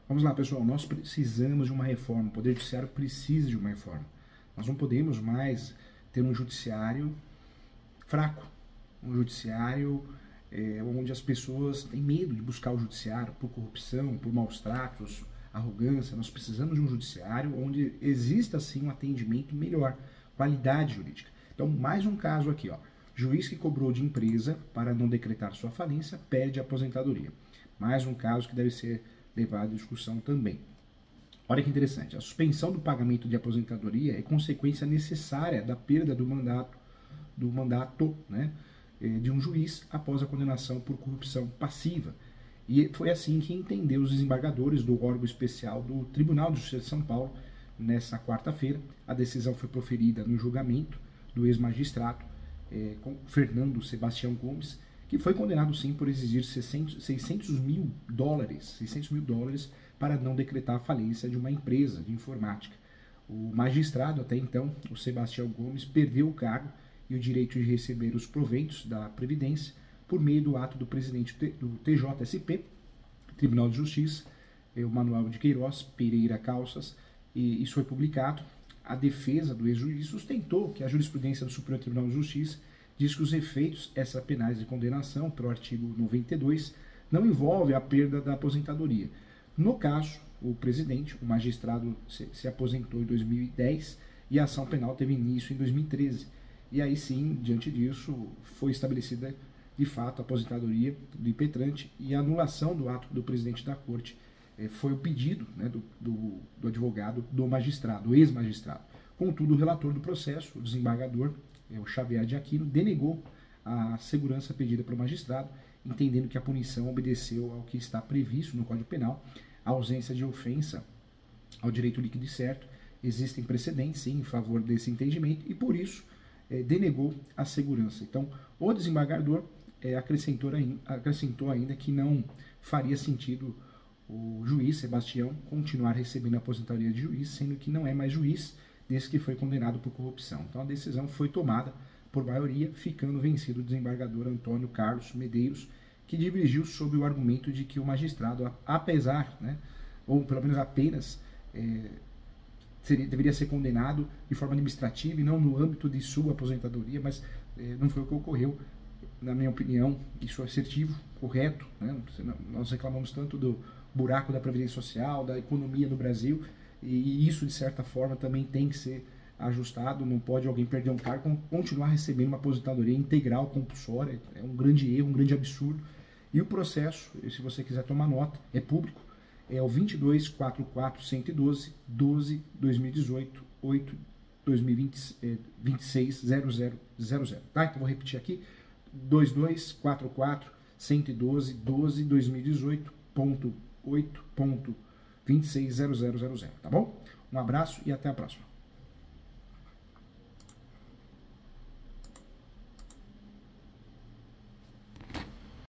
Vamos lá, pessoal, nós precisamos de uma reforma, o Poder Judiciário precisa de uma reforma. Nós não podemos mais ter um judiciário fraco, um judiciário onde as pessoas têm medo de buscar o judiciário por corrupção, por maus tratos, arrogância. Nós precisamos de um judiciário onde exista, sim, um atendimento melhor, qualidade jurídica. Então, mais um caso aqui, ó. Juiz que cobrou de empresa para não decretar sua falência perde a aposentadoria. Mais um caso que deve ser levado em discussão também. Olha que interessante, a suspensão do pagamento de aposentadoria é consequência necessária da perda do mandato, né, de um juiz após a condenação por corrupção passiva. E foi assim que entendeu os desembargadores do órgão especial do Tribunal de Justiça de São Paulo nessa quarta-feira. A decisão foi proferida no julgamento do ex-magistrado Fernando Sebastião Gomes, que foi condenado sim por exigir 600 mil dólares para não decretar a falência de uma empresa de informática. O magistrado, até então, o Sebastião Gomes, perdeu o cargo e o direito de receber os proventos da Previdência por meio do ato do presidente do TJSP, Tribunal de Justiça, o Manuel de Queiroz Pereira Calças, e isso foi publicado. A defesa do ex-juiz sustentou que a jurisprudência do Superior Tribunal de Justiça diz que os efeitos extrapenais de condenação, pelo artigo 92, não envolve a perda da aposentadoria. No caso, o presidente, o magistrado, se aposentou em 2010 e a ação penal teve início em 2013. E aí sim, diante disso, foi estabelecida de fato a aposentadoria do impetrante e a anulação do ato do presidente da corte foi o pedido, né, do advogado do magistrado, do ex-magistrado. Contudo, o relator do processo, o desembargador, o Xavier de Aquino, denegou a segurança pedida pelo magistrado, entendendo que a punição obedeceu ao que está previsto no Código Penal, a ausência de ofensa ao direito líquido e certo. Existem precedentes, sim, em favor desse entendimento e, por isso, denegou a segurança. Então, o desembargador acrescentou ainda que não faria sentido o juiz Sebastião continuar recebendo a aposentadoria de juiz, sendo que não é mais juiz desde que foi condenado por corrupção. Então a decisão foi tomada por maioria, ficando vencido o desembargador Antônio Carlos Medeiros, que divergiu sob o argumento de que o magistrado, apesar, né, ou pelo menos apenas, deveria ser condenado de forma administrativa e não no âmbito de sua aposentadoria, mas não foi o que ocorreu. Na minha opinião, isso é assertivo, correto, né? Nós reclamamos tanto do buraco da Previdência Social, da economia no Brasil, e isso, de certa forma, também tem que ser ajustado. Não pode alguém perder um cargo e continuar recebendo uma aposentadoria integral, compulsória. É um grande erro, um grande absurdo. E o processo, se você quiser tomar nota, é público, é o 22.44.112, 12.2018, 8.2026.0000, tá? Então vou repetir aqui, 22.44.112, 12.2018.8.26.0000, tá bom? Um abraço e até a próxima.